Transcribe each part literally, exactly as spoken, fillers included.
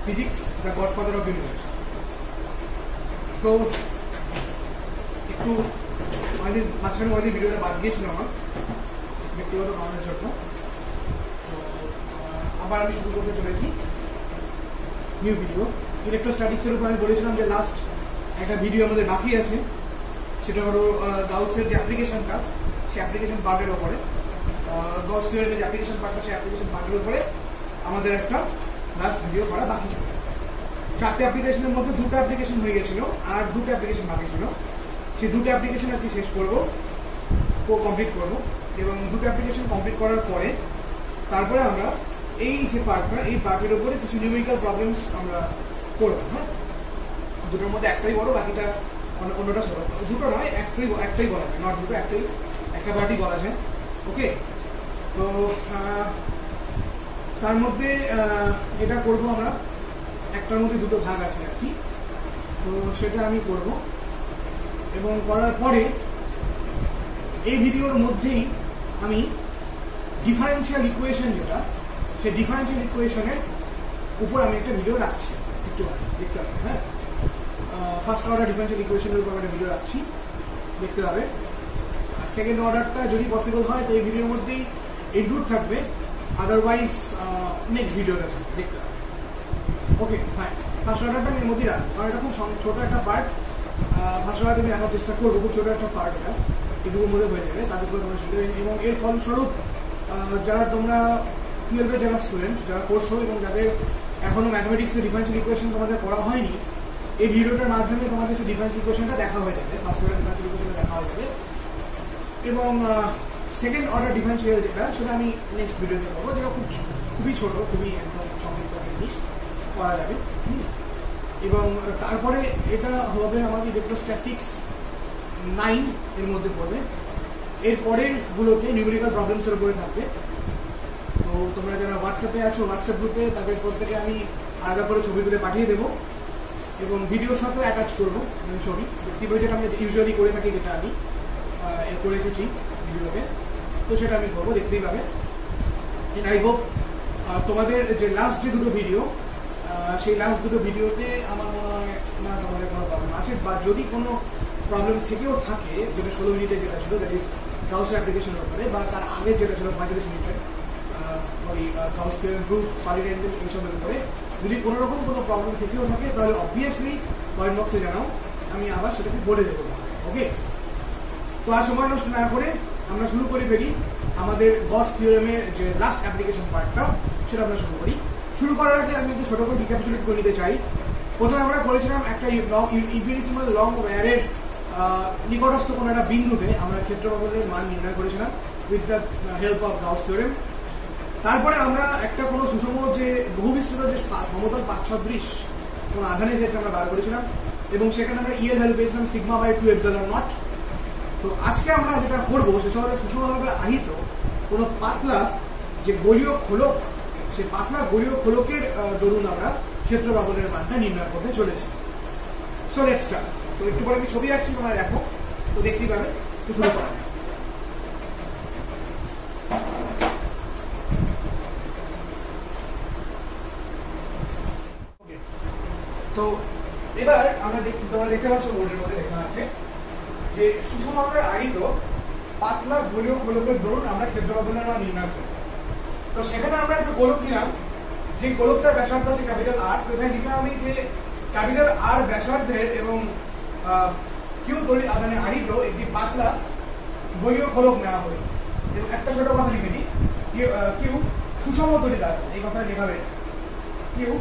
Physics the godfather of universe. তো একটু অনেকদিন মাঝখানে অনেক ভিডিওটা বাদ গিয়েছিল আমার ব্যক্তিগত কারণের জন্য। তো আবার আমি শুরু করতে চলেছি নিউ ভিডিও। ইলেকট্রোস্ট্যাটিক্সের উপর আমি বলেছিলাম যে লাস্ট একটা ভিডিও আমাদের বাকি আছে, সেটা হলো গাউসের যে অ্যাপ্লিকেশনটা, সেই অ্যাপ্লিকেশন পার্টের ওপরে, গাউস থিওরেমের যে অ্যাপ্লিকেশন পার্টটা, সেই অ্যাপ্লিকেশন পার্টের উপরে আমাদের একটা লাস্ট ভিডিও করা বাকি ছিল। চারটে অ্যাপ্লিকেশনের মধ্যে দুটো অ্যাপ্লিকেশন হয়ে গেছিল, আর দুটো অ্যাপ্লিকেশন বাকি ছিল। সেই দুটো অ্যাপ্লিকেশন আজকে শেষ করবো, কমপ্লিট করবো, এবং দুটো অ্যাপ্লিকেশন কমপ্লিট করার পরে তারপরে আমরা এই যে পার্টটা, এই পার্টের উপরে কিছু নিউমেরিক্যাল প্রবলেমস আমরা করবো। হ্যাঁ, দুটোর মধ্যে একটাই বড়, বাকিটা অন্যটা ছোট। দুটো নয়, একটাই একটাই বলা যায়, নট দুটো, একটাই একটা পার্টই বলা যায়। ওকে, তো তার মধ্যে এটা করবো আমরা, একটার মধ্যে দুটো ভাগ আছে আর কি। তো সেটা আমি করব, এবং করার পরে এই ভিডিওর মধ্যেই আমি ডিফারেন্সিয়াল ইকুয়েশন, যেটা সেই ডিফারেন্সিয়াল ইকুয়েশনের উপর আমি একটা ভিডিও রাখছি, একটু দেখতে হবে। হ্যাঁ, ফার্স্ট অর্ডার ডিফারেন্সিয়াল ইকুয়েশনের উপর একটা ভিডিও রাখছি, দেখতে হবে। আর সেকেন্ড অর্ডারটা যদি পসিবল হয় তো এই ভিডিওর মধ্যেই ইনক্লুড থাকবে, আদারওয়াইজ নেক্সট ভিডিওটা থাকবে, দেখতে হবে। ওকে ফাইন, ফার্স্ট অর্ডারটা আমি এর মধ্যেই রাখবো, কারণ এটা খুব ছোট একটা পার্ট। ফার্স্ট অর্ডারটা আমি রাখার চেষ্টা করবো, খুব ছোট একটা পার্ট, এটা এটুকুর মধ্যে হয়ে যাবে। তাদের উপরে তোমরা শিখবে, এবং এর ফলস্বরূপ যারা তোমরা টুয়েলভের যারা স্টুডেন্ট, যারা পড়ছো এবং যাদের এখনো ম্যাথমেটিক্সের ডিফারেন্সিয়াল ইকুয়েশন তোমাদের করা হয়নি, এই ভিডিওটার মাধ্যমে তোমাদের সেই ডিফারেন্সিয়াল ইকুয়েশনটা দেখা হয়ে যাবে, ফার্স্ট অর্ডার ডিফারেন্সিয়াল ইকুয়েশনটা দেখা হয়ে যাবে। এবং সেকেন্ড অর্ডার ডিফারেন্সিয়াল যেটা, সেটা আমি নেক্সট ভিডিওতে করবো, যেটা খুব খুবই ছোট, খুবই একদম সংক্ষিপ্ত জিনিস করা যাবে। এবং তারপরে এটা হবে আমাদের ইলেকট্রোস্ট্যাটিক্স নাইন এর মধ্যে পড়বে। এর পরের গুলোতে নিউমেরিক্যাল প্রবলেমসের উপরে থাকবে। তো তোমরা যারা হোয়াটসঅ্যাপে আছো, হোয়াটসঅ্যাপ গ্রুপে তাদের প্রত্যেকে আমি আলাদা করে ছবি তুলে পাঠিয়ে দেবো, এবং ভিডিওর সাথে অ্যাটাচ করবো ছবি, ব্যক্তিগত যেটা আমি ইউজুয়ালি করে থাকি, যেটা আমি করে এসেছি ভিডিওতে, তো সেটা আমি করবো, দেখতেই পাবে। আই হোপ তোমাদের যে লাস্ট যে দুটো ভিডিও, সেই লাস্ট দুটো ভিডিওতে আমার মনে হয় না তোমাদের কোনো প্রবলেম আছে, বা যদি কোনো প্রবলেম থেকেও থাকে, যেটা ষোলো মিনিটে যেটা ছিল, দ্যাট ইজ গাউসের অ্যাপ্লিকেশনের উপরে, বা তার আগে যেটা ছিল পঁয়তাল্লিশ মিনিটের ওই Gauss theorem proof, solid angle, এইসবের উপরে যদি কোনো রকম কোনো প্রবলেম থেকেও থাকে, তাহলে অবভিয়াসলি কমেন্ট বক্সে জানাও, আমি আবার সেটাকে বলে দেবো। ওকে, তো আর সময় নষ্ট না করে আমরা শুরু করে ফেলি আমাদের গস থিওরেমের যে লাস্ট অ্যাপ্লিকেশন পার্টটা, সেটা আমরা শুরু করি। শুরু করার আগে আমি একটু ছোট করে রিক্যাপিচুলেট করে নিতে চাই। প্রথমে আমরা করেছিলাম একটা ইনফিনিটেসিমাল লং ওয়্যারের নিকটস্থ কোনো একটা বিন্দুতে আমরা ক্ষেত্রফলের মান নির্ণয় করেছিলাম with the help of Gauss theorem. তারপরে আমরা একটা কোনো সুষম যে বহুবিস্তৃত যে সমতল পাঁচসদৃশ কোনো আধানের ক্ষেত্রে আমরা বার করেছিলাম, এবং সেখানে আমরা ই এর ভ্যালু পেয়েছিলাম sigma by two epsilon naught. তো আজকে আমরা যেটা করবো সেটা হলো সুষমভাবে আহিত কোনো পাতলা যে গোলীয় খোলক, সেই পাতলা গোলীয় খোলকের দরুন আমরা ক্ষেত্র বাবলের মানটা নির্ণয় করতে চলেছি। So let's start. তো একটু পরে আমি ছবি আঁকছি, তোমরা দেখো, তো দেখতেই পাবে। তো শুরু করা যায়। তো এবার আমরা দেখি, তোমরা দেখতে পাচ্ছ বোর্ডের মধ্যে লেখা আছে যে সুষমভাবে আহিত পাতলা গোলীয় খোলকের দরুন আমরা ক্ষেত্র বাবলের মান নির্ণয় করি। তো সেখানে আমরা একটা গোলক নিলাম, যে গোলকটার ব্যাসার্ধ হচ্ছে ক্যাপিটাল আর। তো এখানে লিখলাম আমি যে ক্যাপিটাল আর ব্যাসার্ধের এবং কিউ তড়িৎ আধানে আহিত একটি পাতলা গোলীয় খোলক নেওয়া হলো। এবং একটা ছোট কথা লিখে দিই, কিউ সুষম তড়িৎ আধান, এই কথাটা লেখাবে, কিউ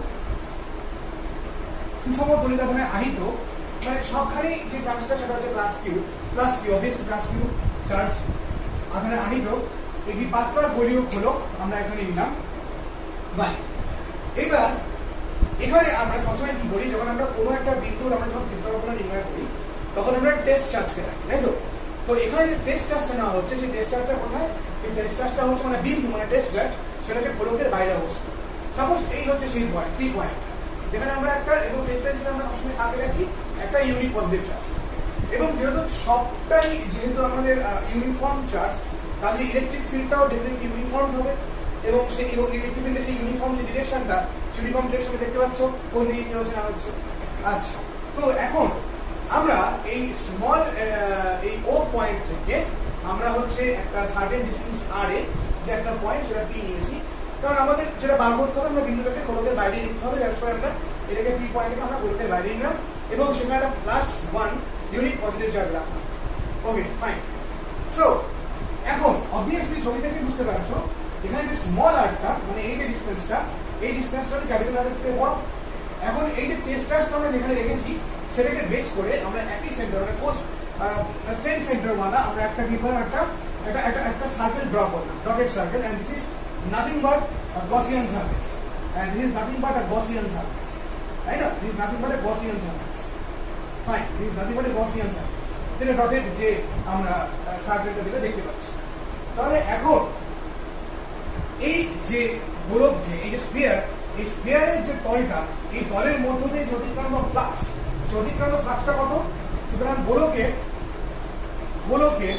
সুষম তড়িৎ আধানে আহিত, মানে সবখানে যে চার্জটা সেটা হচ্ছে plus Q, plus Q obviously plus Q charge আধানে আহিত একটি পাতলা গোলীয় খোলক আমরা এখানে নিলাম। বাই, এবার এখানে আমরা সবসময় কি করি, যখন আমরা কোনো একটা বিন্দুর আমরা যখন ক্ষেত্রফল নির্ণয় করি, তখন আমরা টেস্ট চার্জকে রাখি, তাই তো? তো এখানে যে টেস্ট চার্জটা নেওয়া হচ্ছে, সেই টেস্ট চার্জটা কোথায়? এই টেস্ট চার্জটা হচ্ছে মানে বিন্দু, মানে টেস্ট চার্জ, সেটা হচ্ছে খোলকের বাইরে অবস্থা। সাপোজ এই হচ্ছে সেই পয়েন্ট, থ্রি পয়েন্ট, যেখানে আমরা একটা, এবং টেস্ট চার্জ আমরা সবসময় আগে রাখি একটা ইউনিট পজিটিভ চার্জ। এবং যেহেতু সবটাই যেহেতু আমাদের ইউনিফর্ম চার্জ, তাহলে ইলেকট্রিক ফিল্ডটাও ডেফিনেটলি ইউনিফর্ম হবে, এবং সেই ইলেকট্রিক ফিল্ডের সেই ইউনিফর্ম যে ডিরেকশনটা, ইউনিফর্ম ডিরেকশনে দেখতে পাচ্ছ কোন দিকে কি হচ্ছে না হচ্ছে। আচ্ছা, তো এখন আমরা এই স্মল এই ও পয়েন্ট থেকে আমরা হচ্ছে একটা সার্টেন ডিস্টেন্স আর এ যে একটা পয়েন্ট সেটা পি নিয়েছি, কারণ আমাদের যেটা বার করতে হবে আমরা বিন্দুটাকে গোলকের বাইরে নিতে হবে, দ্যাটস ওয়াই আমরা এটাকে পি পয়েন্ট থেকে আমরা গোলকের বাইরে নিলাম এবং সেখানে একটা plus one unit positive charge রাখলাম। Okay fine. সো এখন অবভিয়াসলি ছবি থেকে বুঝতে পারছো এখানে যে স্মল আরটা মানে এই যে ডিসটেন্সটা, এই ডিসটেন্সটা ক্যাপিটাল আর থেকে বড়। এখন এই যে টেস্ট চার্জটা আমরা যেখানে রেখেছি সেটাকে বেস করে আমরা একই সেন্টার মানে কোস সেম সেন্টার ওয়ালা আমরা একটা কি করলাম, একটা একটা একটা একটা সার্কেল ড্র করলাম, dotted circle, and this is nothing but a Gaussian surface, and this is nothing but a Gaussian surface, right? না, this is nothing but a Gaussian surface. Fine, this is nothing but a Gaussian surface, যেটা dotted যে আমরা সার্কেলটা যেটা দেখতে পাচ্ছি। তাহলে এখন এই যে গোলক যে এই যে স্ফিয়ার, এই স্ফিয়ারের যে তলটা, এই তলের মধ্য দিয়ে যে অতিক্রান্ত ফ্লাক্স, সেই অতিক্রান্ত ফ্লাক্সটা কত? সুতরাং গোলকের গোলকের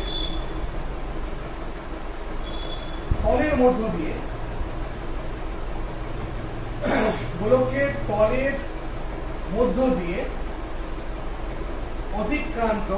তলের মধ্য দিয়ে গোলকের তলের মধ্য দিয়ে অতিক্রান্ত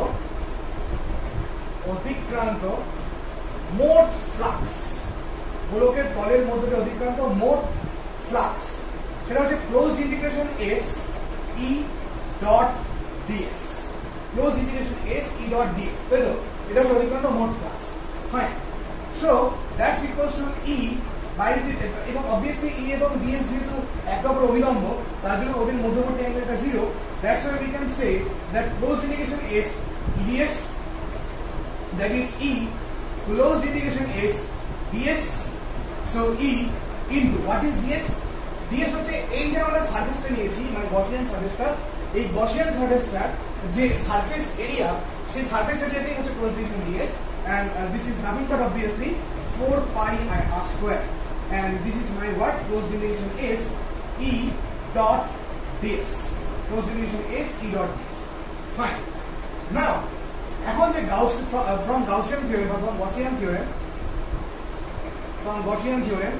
অতিক্রান্ত মোট ফ্লাক্স, গোলকের তলের মধ্য দিয়ে অতিক্রান্ত মোট ফ্লাক্স, সেটা হচ্ছে closed integration S E dot ds, closed integration S E dot ds, তাই তো? এটা হচ্ছে অতিক্রান্ত মোট flux. Fine. So that's equals to E by, এবং অবভিয়াসলি ই এবং ডিএস যেহেতু একে অপর অবিলম্ব, তার জন্য ওদের মধ্যবর্তী অ্যাঙ্গেলটা zero, that's why we can say that closed integration S E ds, that is E, closed integration is ds, so E into what is ds? ds হচ্ছে এই যে আমরা সারফেসটা নিয়েছি মানে গসিয়ান সারফেসটা, এই গসিয়ান সারফেসটার যে সারফেস এরিয়া, সেই সারফেস এরিয়াটাই হচ্ছে closed integration ds, and uh, this is nothing but obviously four pi I r square, and this is my what? Closed integration is E dot ds, closed integration is E dot ds. Fine. Now এখন যে Gauss from Gaussian theorem বা from Gaussian theorem from Gaussian theorem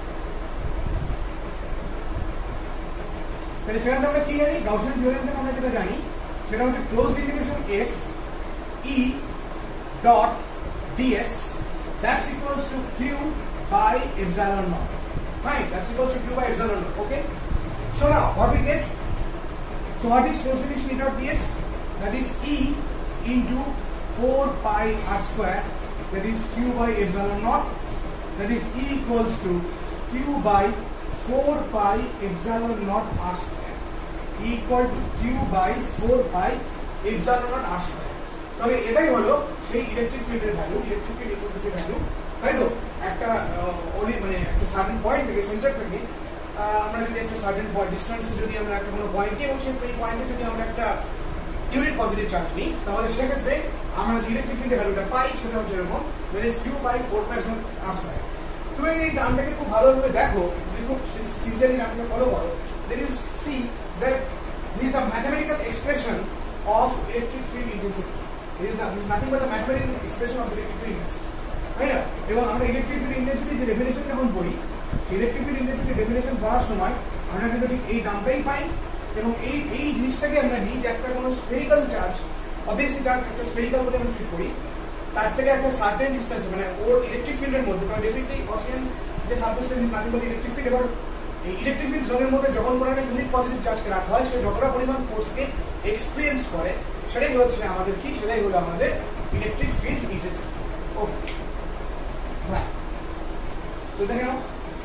তাহলে সেখানে আমরা কি জানি? Gaussian theorem থেকে আমরা যেটা জানি সেটা হচ্ছে closed integration S E dot ds, that's equals to q by epsilon naught. Fine, that's equals to q by epsilon naught. Okay, so now what we get? So what is closed integration E dot ds? That is E into four pi r square, that is q by epsilon naught, that is E equals to q by four pi epsilon naught r square, E equal to q by four pi epsilon naught r square. তাহলে এটাই হলো সেই electric ফিল্ডের value, electric field intensity value, তাই তো? একটা মানে একটা সার্টেন পয়েন্ট থেকে, সেন্টার থেকে আমরা যদি একটা সার্টেন পয়েন্ট ডিসটেন্সে যদি আমরা একটা কোনো পয়েন্টে, এবং সেই পয়েন্টে যদি আমরা একটা ইউনিট পজিটিভ চার্জ নিই, তাহলে সেক্ষেত্রে আমরা যে ইলেকট্রিক ফিল্ডের ভ্যালুটা পাই সেটা হচ্ছে এরকম, that is q by four pi r square. তুমি এই টার্মটাকে খুব ভালোভাবে দেখো, যদি খুব সিনসিয়ারলি টার্মটাকে ফলো করো, then you see that this is the mathematical expression of electric field intensity. It is this nothing but the mathematical expression of electric field intensity, তাই না? এবং আমরা ইলেকট্রিক ফিল্ড ইন্টেন্সিটি যে ডেফিনেশন যখন পড়ি, সেই ইলেকট্রিক ফিল্ড ইন্টেন্সিটি ডেফিনেশন পড়ার সময় আমরা কিন্তু ঠিক এই টার্মটাই পাই, এবং এই এই জিনিসটাকে আমরা নিই যে একটা কোনো স্ফেরিক্যাল চার্জ, অবভিয়াসলি চার্জ একটা স্ফেরিক্যাল বলে আমরা ট্রিট করি, তার থেকে একটা সার্টেন ডিসটেন্স মানে ওর ইলেকট্রিক ফিল্ডের মধ্যে, কারণ ডেফিনেটলি গসিয়ান যে সারফেসটা is nothing but electric field, এবার এই ইলেকট্রিক ফিল্ড জোনের মধ্যে যখন কোনো একটা ইউনিট পজিটিভ চার্জকে রাখা হয়, সে যতটা পরিমাণ ফোর্সকে এক্সপিরিয়েন্স করে সেটাই হচ্ছে আমাদের কি, সেটাই হলো আমাদের electric field intensity. Okay, right. তো দেখে নাও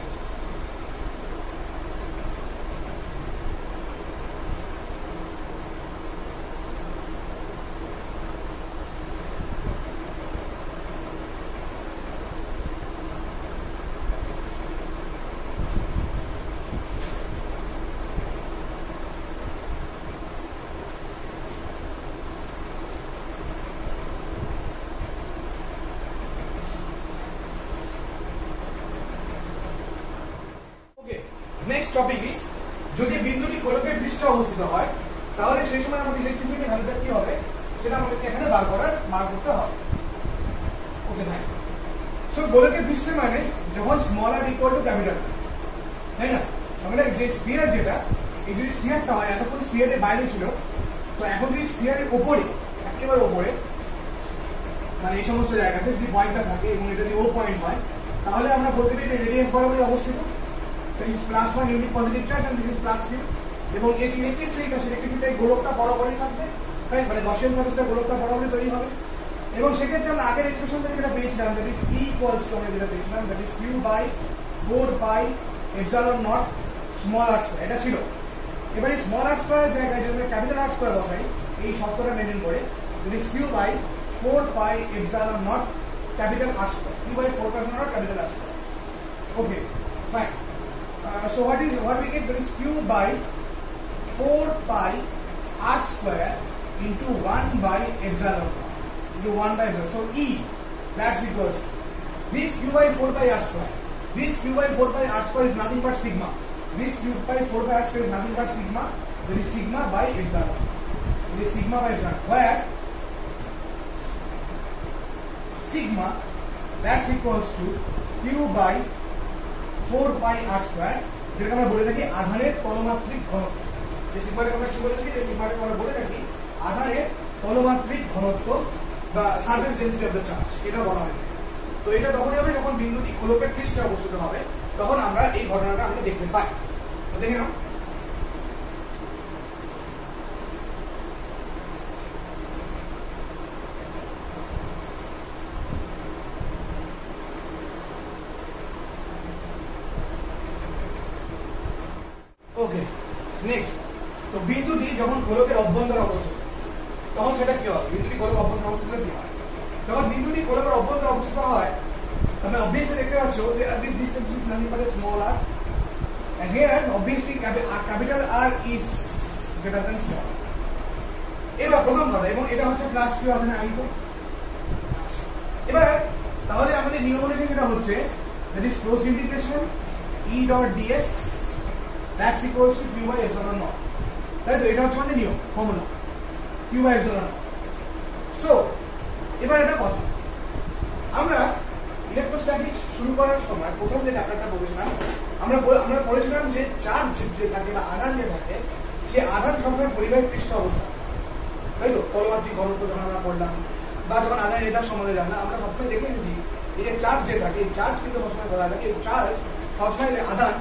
নেক্সট টপিক ইজ, যদি বিন্দুটি গোলকের পৃষ্ঠে অবস্থিত হয় তাহলে সেই সময় আমাদের ইলেকট্রিক ফিল্ডের ভ্যালুটা কি হবে সেটা আমাদেরকে এখানে বার করার বার করতে হবে। ওকে ভাই, সো গোলকের পৃষ্ঠে মানে যখন small r equal to capital, তাই না? মানে যে স্ফিয়ার যেটা, এই যদি স্ফিয়ারটা হয়, এতক্ষণ স্ফিয়ারের বাইরে ছিল, তো এখন যদি স্ফিয়ারের ওপরে, একেবারে ওপরে, মানে এই সমস্ত জায়গাতে যদি পয়েন্টটা থাকে এবং এটা যদি ও পয়েন্ট হয়, তাহলে আমরা বলতে পারি এটা রেডিয়াস বরাবরই অবস্থিত। This plus one unit positive charge and this is plus q. এবং এই যে ইলেকট্রিক ফিল্ড আছে, ইলেকট্রিক ফিল্ডটা গোলকটা বরাবরই থাকবে, তাই মানে গসিয়ান সারফেসটা গোলকটা বরাবরই তৈরি হবে। এবং সেক্ষেত্রে আমরা আগের এক্সপ্রেশন থেকে যেটা পেয়েছিলাম, that is E equals to, আমরা যেটা পেয়েছিলাম that is q by four pi epsilon naught small r square, এটা ছিল। এবার এই স্মল আর স্কয়ারের জায়গায় যদি আমরা ক্যাপিটাল আর স্কয়ার বসাই, এই শর্তটা মেনটেন করে, that is q by four pi epsilon naught capital R square. Q by four pi epsilon naught capital R square. Okay, fine. Uh, so what is what we get? That is Q by four pi R square into one by epsilon naught into one by epsilon. So E, that's equals to this Q by four pi R square. This Q by four pi R square is nothing but sigma. This Q by four pi R square is nothing but sigma. That is sigma by epsilon. That is sigma by epsilon. Where sigma, that's equals to Q by four pi R square, যেটাকে আমরা বলে থাকি আধানের তলমাত্রিক ঘনত্ব। যে সিগমাটাকে আমরা কি বলে থাকি, যে সিগমাটাকে আমরা বলে থাকি আধানের তলমাত্রিক ঘনত্ব বা surface density of the charge, এটা বলা হয়। তো এটা তখনই হবে যখন বিন্দুটি গোলকের পৃষ্ঠে অবস্থিত হবে, তখন আমরা এই ঘটনাটা আমরা দেখতে পাই। তো দেখে নাও, ওকে নেক্সট। তো বিন্দুটি যখন গোলকের অভ্যন্তরে অবস্থিত, তখন সেটা কি হয়? বিন্দুটি গোলকের অভ্যন্তরে অবস্থিত কি হয়? যখন বিন্দুটি গোলকের অভ্যন্তরে অবস্থিত হয়, তবে অবভিয়াসলি দেখতে পাচ্ছ যে this distance is nothing but small r, and here obviously capital r is greater than small. এবার প্রথম কথা, এবং এটা হচ্ছে প্লাস কিউ আধানে আহিত। এবার তাহলে আমাদের নিয়ম অনুযায়ী যেটা হচ্ছে, that is closed integration E dot ds that's equals to q by epsilon naught, তাই তো? এটা হচ্ছে মানে নিয়ম, formula q by epsilon naught। সো এবার এটা কথা, আমরা ইলেকট্রোস্ট্যাটিক্স শুরু করার সময় প্রথম যে চ্যাপ্টারটা পড়েছিলাম, আমরা আমরা পড়েছিলাম যে চার্জ যে থাকে বা আধান যে থাকে, সে আধান সবসময় পরিবাহী পৃষ্ঠ অবস্থা, তাই তো? তলমাত্রিক ঘনত্ব যখন আমরা পড়লাম বা যখন আধানের রেজার সম্বন্ধে জানলাম, আমরা সবসময় দেখে নিয়েছি এই যে চার্জ যে থাকে, এই চার্জ কিন্তু সবসময় বলা থাকে, এই চার্জ সবসময় যে আধান,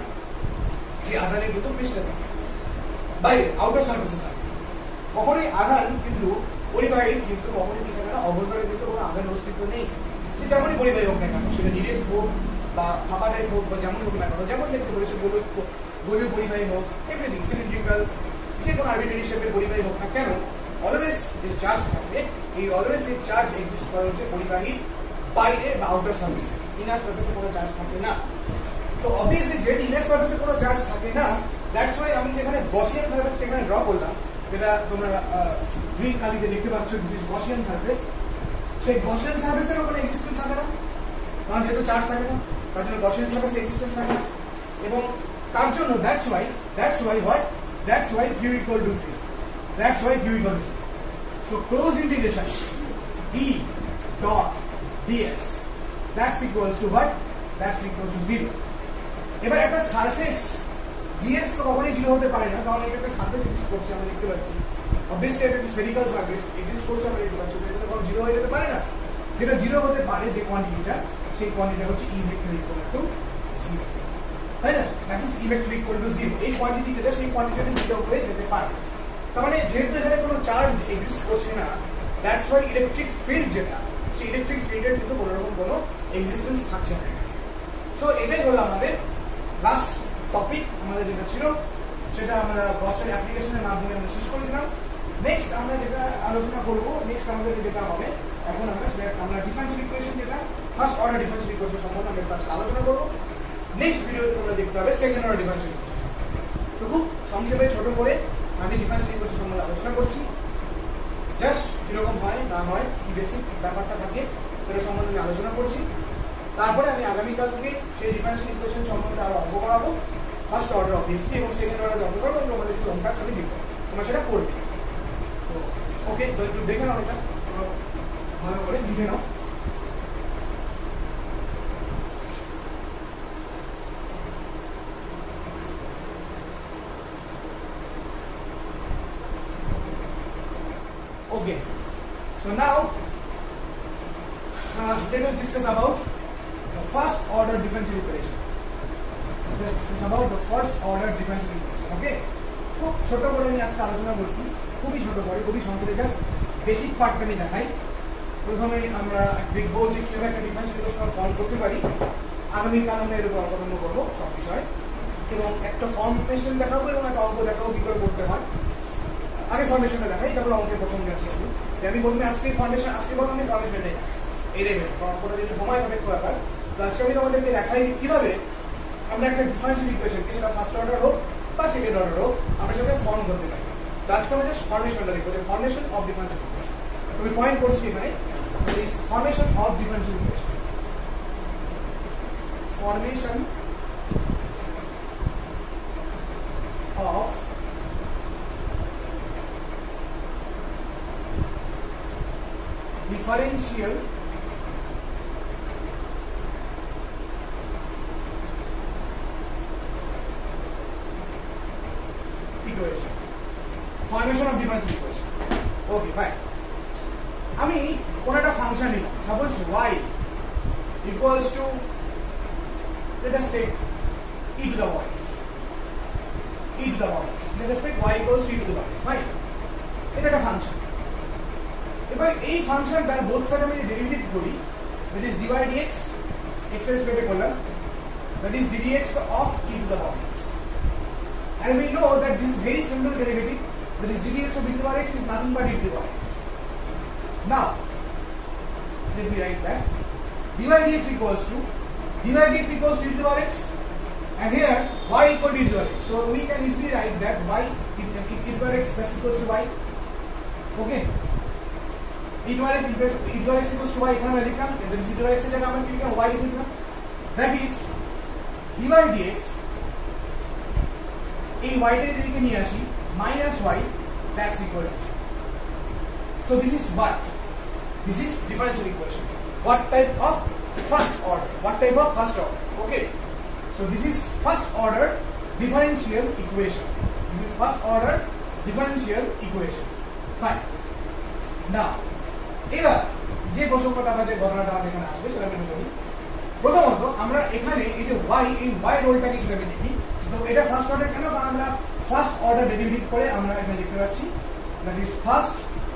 যে আধানের কিন্তু পৃষ্ঠে থাকে, বাইরে আউটার সারফেসে থাকে। কখনোই আধান কিন্তু পরিবাহী, কিন্তু কখনোই কি থাকে না, অভ্যন্তরে কিন্তু কোনো আধানের অস্তিত্ব নেই। সে যেমনই পরিবাহী হোক না কেন, সেটা ডিরেক্ট হোক বা ফাঁপা টাইপ হোক বা যেমন হোক না কেন, যেমন দেখতে বলেছে গোলীয় পরিবাহী হোক, এভরিথিং সিলিন্ড্রিক্যাল, যে কোনো আর্বিট্রারি শেপের পরিবাহী হোক না কেন, অলওয়েজ যে চার্জ থাকে, এই অলওয়েজ এই চার্জ এক্সিস্ট করে হচ্ছে পরিবাহী বাইরে বা আউটার সারফেসে, ইনার সারফেসে কোনো চার্জ থাকে না। তো অবভিয়াসলি যেহেতু ইনার সারফেসে কোনো চার্জ থাকে না, দ্যাটস ওয়াই আমি যেখানে গসিয়ান সারফেসটা এখানে ড্র করলাম, যেটা তোমরা গ্রিন কালিতে দেখতে পাচ্ছ, দিস ইজ গসিয়ান সারফেস। সেই গসিয়ান সারফেসেরও কোনো এক্সিস্টেন্স থাকে না, কারণ যেহেতু চার্জ থাকে না, তার জন্য গসিয়ান সারফেসে এক্সিস্টেন্স থাকে না। এবং তার জন্য that's why that's why what that's why q equal to zero, that's why q equal to zero. So close integration E dot ds, that's equals to what? That's equals to zero. এবার একটা surface ds তো কখনোই zero হতে পারে না, কারণ এটা একটা সারফেস এক্সিস্ট করছে, আমরা দেখতে পাচ্ছি। অবভিয়াসলি এটা একটা স্ফেরিক্যাল সারফেস এক্সিস্ট করছে, আমরা দেখতে পাচ্ছি। এটা তো কখনো জিরো হয়ে যেতে পারে না। যেটা জিরো হতে পারে যে কোয়ান্টিটিটা, সেই কোয়ান্টিটিটা হচ্ছে E vector equal to zero, তাই না? That is E vector equal to zero. এই কোয়ান্টিটি যেটা, সেই কোয়ান্টিটিটা জিরো হয়ে যেতে পারে। তার মানে যেহেতু এখানে কোনো চার্জ এক্সিস্ট করছে না, দ্যাটস ওয়াই ইলেকট্রিক ফিল্ড যেটা, সেই ইলেকট্রিক ফিল্ডের কিন্তু কোনো রকম কোনো এক্সিস্টেন্স থাকছে না। সো এটাই হলো আমাদের লাস্ট টপিক, আমাদের যেটা ছিল সেটা আমরা গসের অ্যাপ্লিকেশনের মাধ্যমে আমরা শেষ করেছিলাম। নেক্সট আমরা যেটা আলোচনা করবো, নেক্সট আমাদের যেটা হবে, এখন আমরা সেটা আমরা ডিফারেন্সিয়াল ইকুয়েশন, যেটা ফার্স্ট অর্ডার ডিফারেন্সিয়াল ইকুয়েশন সম্পর্কে আমরা ফার্স্ট আলোচনা করবো। নেক্সট ভিডিওতে তোমরা দেখতে হবে সেকেন্ড অর্ডার ডিফারেন্সিয়াল ইকুয়েশন। তো খুব সংক্ষেপে ছোট করে আমি ডিফারেন্সিয়াল ইকুয়েশন সম্বন্ধে আলোচনা করছি, জাস্ট কিরকম হয় না হয়, কি বেসিক ব্যাপারটা থাকে সেটা সম্বন্ধে আমি আলোচনা করছি। তারপরে আমি আগামীকালকে সেই ডিফারেন্সিয়াল ইকুয়েশন সম্বন্ধে আরো অঙ্ক করাবো, ফার্স্ট অর্ডার অবভিয়াসলি, এবং সেকেন্ড অর্ডার অঙ্ক করবো, এবং আমাদের কিছু অঙ্কাজ আমি দিব, তোমরা সেটা করবে। তো ওকে, তো একটু দেখে নাও, এটা ভালো করে লিখে নাও। Okay, so now uh, let us discuss about the first order differential equation. Let us discuss about the first order differential equation. Okay, খুব ছোট করে আমি আজকে আলোচনা করছি, খুবই ছোট করে, খুবই সংক্ষেপে জাস্ট বেসিক পার্টটা আমি দেখাই। প্রথমে আমরা দেখবো যে কিভাবে একটা ডিফারেন্সিয়াল ইকুয়েশন সলভ করতে পারি। আগামীকাল আমরা এর উপর অবলম্বন করবো সব বিষয়, এবং একটা ফর্মেশন দেখাবো এবং একটা অঙ্ক দেখাবো কি করে করতে হয়। আগে ফর্মেশনটা দেখাই, তারপর অঙ্কের প্রসঙ্গে আসি। আমি বলবো আজকে ফর্মেশন, আজকে বলবো আমি ফর্মেশনটাই দেখাই এই লেভেলে, অঙ্কটা যেটা সময় সাপেক্ষ ব্যাপার। তো আজকে আমি তোমাদেরকে দেখাই কিভাবে আমরা একটা ডিফারেন্সিয়াল ইকুয়েশন, সেটা ফার্স্ট অর্ডার হোক বা সেকেন্ড অর্ডার হোক, আমরা সেটাকে ফর্ম করতে পারি। তো আজকে আমরা জাস্ট ফর্মেশনটা দেখবো, ফর্মেশন অফ ডিফারেন্সিয়াল ইকুয়েশন। আমি পয়েন্ট করছি এখানে, formation of differential equation. Formation of differential equation. Formation of differential equation. Okay, fine. আমি কোন একটা ফাংশন নিলাম, suppose y equals to, let us take e to the y. e to the power x. Let us take y equals to e to the power x. Fine. এটা একটা function. এবার এই ফাংশনটার both side আমি derivative করি, that is dy dx, x এর রেসপেক্টে করলাম, that is ddx of e to the power x. And we know that this is very simple derivative, that is ddx of e to the power x is nothing but e to the power x. Now, let me write that. dy dx equals to, dy dx equals to e to the power x. And here y equal to e to the power x. So we can easily write that y e to the power x that's equals to y. Okay. e to the power x equals e to the power x equals to y. এখানে আমরা লিখলাম, then e to the power x এর জায়গায় আমরা কি লিখলাম, y লিখলাম। That is dy dx, এই y টা এদিকে নিয়ে আসি, minus y, that's equal to. So this is what? This is differential equation. What type of first order? What type of first order? Okay. So this is first order differential equation. This is first order differential equation. Fine. Now, এবার যে প্রসঙ্গটা বা যে ঘটনাটা আমাদের এখানে আসবে সেটা আমি বলি। প্রথমত আমরা এখানে এই যে y, এই y রোলটাকে সেটাকে দেখি। তো এটা ফার্স্ট অর্ডার কেন? কারণ আমরা ফার্স্ট অর্ডার ডেরিভেটিভ করে আমরা এখানে দেখতে পাচ্ছি, that is first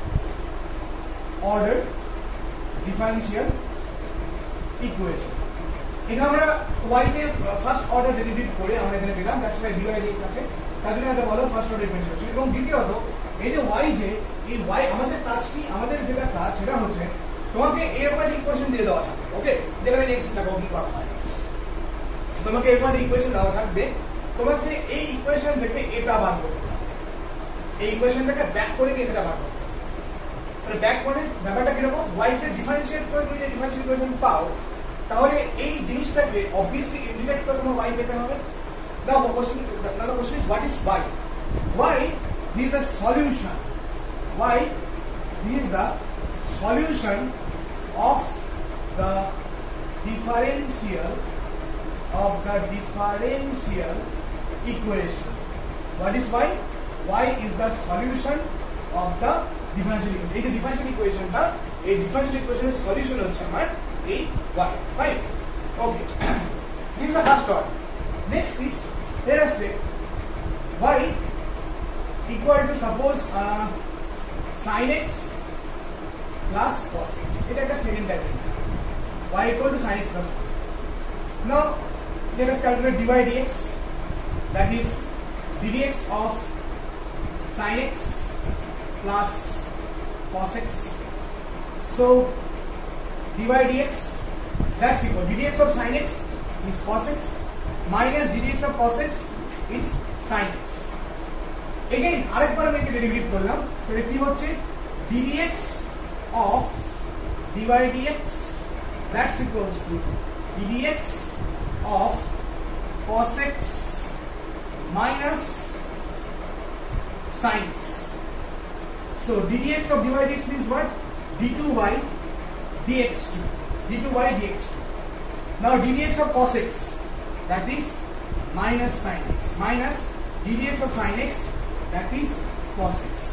order differential equation. এখানে আমরা y কে ফার্স্ট অর্ডার ডেরিভেটিভ করে আমরা এখানে পেলাম, দ্যাটস ওয়াই dy dx আছে, তার জন্য এটা বলো ফার্স্ট অর্ডার ডিফারেন্সিয়াল। এবং দ্বিতীয়ত এই যে y, যে এই y আমাদের কাজ কি, আমাদের যেটা কাজ সেটা হচ্ছে তোমাকে এরকম একটা ইকুয়েশন দিয়ে দেওয়া থাকবে। ওকে, যেটা আমি নেক্সট দেখাবো কি করা হয়। তোমাকে এরকম একটা ইকুয়েশন দেওয়া থাকবে, তোমাকে এই ইকুয়েশন থেকে এটা বার করতে হবে, এই ইকুয়েশন থেকে ব্যাক করে গিয়ে এটা বার করতে হবে। তাহলে ব্যাক করে ব্যাপারটা কিরকম, y কে ডিফারেন্সিয়েট করে তুমি যে ডিফারেন্সিয়াল ইকুয়েশন পাও, তাহলে এই জিনিসটাকে অবভিয়াসলি ইন্টিগ্রেট করে তোমার y পেতে হবে। Now the question, now the question is what is y? Y is the solution. Y is the solution of the differential of the differential equation. What is y? Y is the solution of the differential equation. এই যে differential equationটা, এই differential equationের solution হচ্ছে আমার এই y. Fine. Okay. This is the first order. Next is, let us take y equal to suppose uh, sin x plus cos x. এটা একটা second type, y equal to sin x plus cos x. Now let us calculate dy dx, that is ddx of sin x plus cos x. So dy dx, that's equal, ddx of sin x is cos x minus ddx of cos x is sin x. Again আরেকবার আমি এটা derivative করলাম, তাহলে কি হচ্ছে, ddx of dy dx, that's equals to ddx of cos x minus sin x. So ddx of dy dx means what? d two y dx two, d two y dx two. Now ddx of cos x, that is minus sin x, minus ddx of sin x, that is cos x.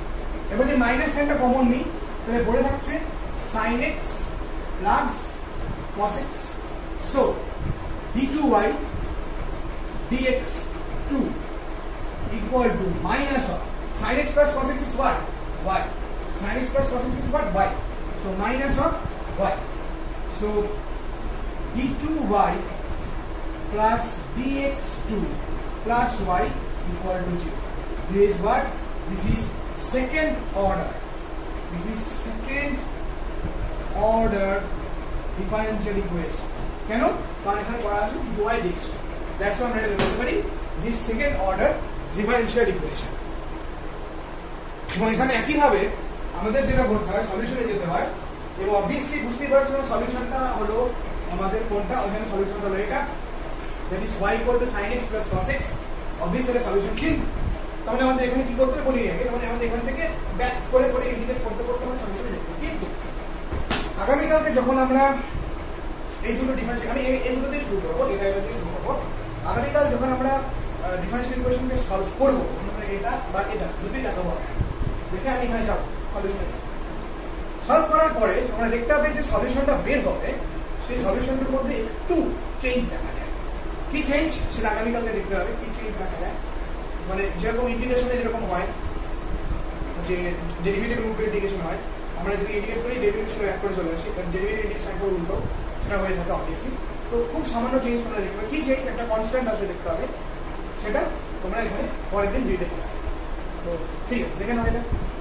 এবার যে minus সাইনটা common নিই তাহলে পড়ে থাকছে sin x plus cos x, so d two y dx two equal to minus of sin x plus cos x is what? Y. Sin x plus cos x is what? Y. So minus of y. So d two y plus dx two plus y equal to zero. This is what? This is second order. This is second order differential equation. কেন? কারণ এখানে করা আছে d two y dx two. That's why আমরা এটা বলতে পারি this second order differential equation. এবং এখানে একই ভাবে আমাদের যেটা করতে হয় সলিউশনে যেতে হয়, এবং অবভিয়াসলি বুঝতেই পারছো সলিউশনটা হলো আমাদের কোনটা, ওখানে সলিউশনটা হলো এটা, that is y equal to sin x plus cos x। Obviously এটা সলিউশন ঠিক, তাহলে আমাদের এখানে কি করতে হবে বলি আগে, তাহলে আমাদের এখান থেকে ব্যাক করে করে ইন্টিগ্রেট করতে করতে আমরা সলিউশনে যেতে হবে। কিন্তু আগামীকালকে যখন আমরা এই দুটো ডিফারেন্সিয়াল, আমি এই দুটো দিয়ে শুরু করবো, এটা এটা দিয়ে শুরু করবো। আগামীকাল যখন আমরা ডিফারেন্সিয়াল ইকুয়েশনকে সলভ করবো, মানে এটা বা এটা দুটোই দেখাবো, দেখে আমি এখানে যাবো সলিউশনে। সলভ করার পরে আমরা দেখতে হবে যে সলিউশনটা বের হবে, সেই সলিউশনটার মধ্যে একটু চেঞ্জ দেখা যায়। কি চেঞ্জ সেটা আগামীকালকে দেখতে হবে, কি চেঞ্জ দেখা যায়। মানে যেরকম ইন্টিগ্রেশনে যেরকম হয় যে ডেরিভেটিভ রূপে ইন্টিগ্রেশন হয়, আমরা যদি ইন্টিগ্রেট করি ডেরিভেটিভ এক করে চলে আসি, ডেরিভেটিভ ইন্টিগ্রেশন এক করে উল্টো সেটা হয়ে থাকে অবভিয়াসলি। তো খুব সামান্য চেঞ্জ তোমরা দেখতে হবে, কি চেঞ্জ একটা কনস্ট্যান্ট আসলে দেখতে হবে, সেটা তোমরা এখানে পরের দিন দিয়ে দেখতে হবে। তো ঠিক আছে, দেখে নাও এটা।